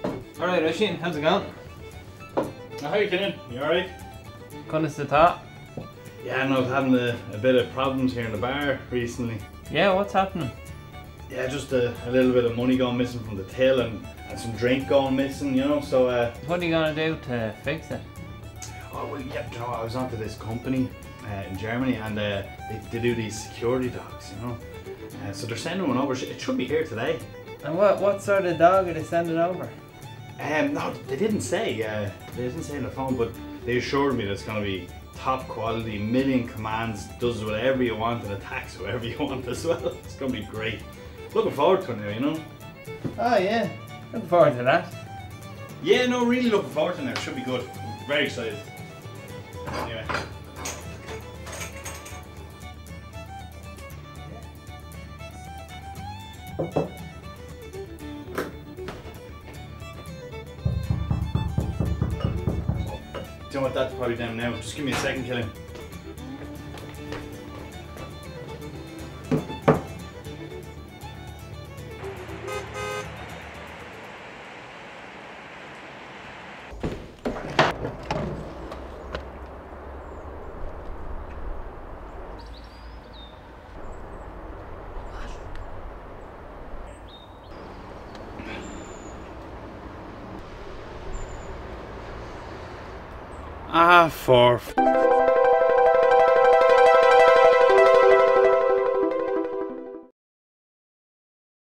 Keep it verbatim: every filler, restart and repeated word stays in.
Alright, Oisín, how's it going? Oh, how you doing? You alright? Couldn't the top? Yeah, no, I was having a, a bit of problems here in the bar recently. Yeah, what's happening? Yeah, just a, a little bit of money going missing from the till and, and some drink going missing, you know, so... Uh, What are you gonna do to fix it? oh, well, yeah, you know, I was onto this company uh, in Germany and uh, they, they do these security dogs, you know. Uh, so they're sending one over, it should be here today. And what, what sort of dog are they sending over? Um, no, they didn't say, uh, they didn't say on the phone, but they assured me that it's going to be top quality, million commands, does whatever you want and attacks whoever you want as well. It's going to be great. Looking forward to it now, you know? Oh yeah, looking forward to that. Yeah, no, really looking forward to it now. It should be good. Very excited. Anyway. Do you know what, that's probably them now. Just give me a second, Killian. Ah, for f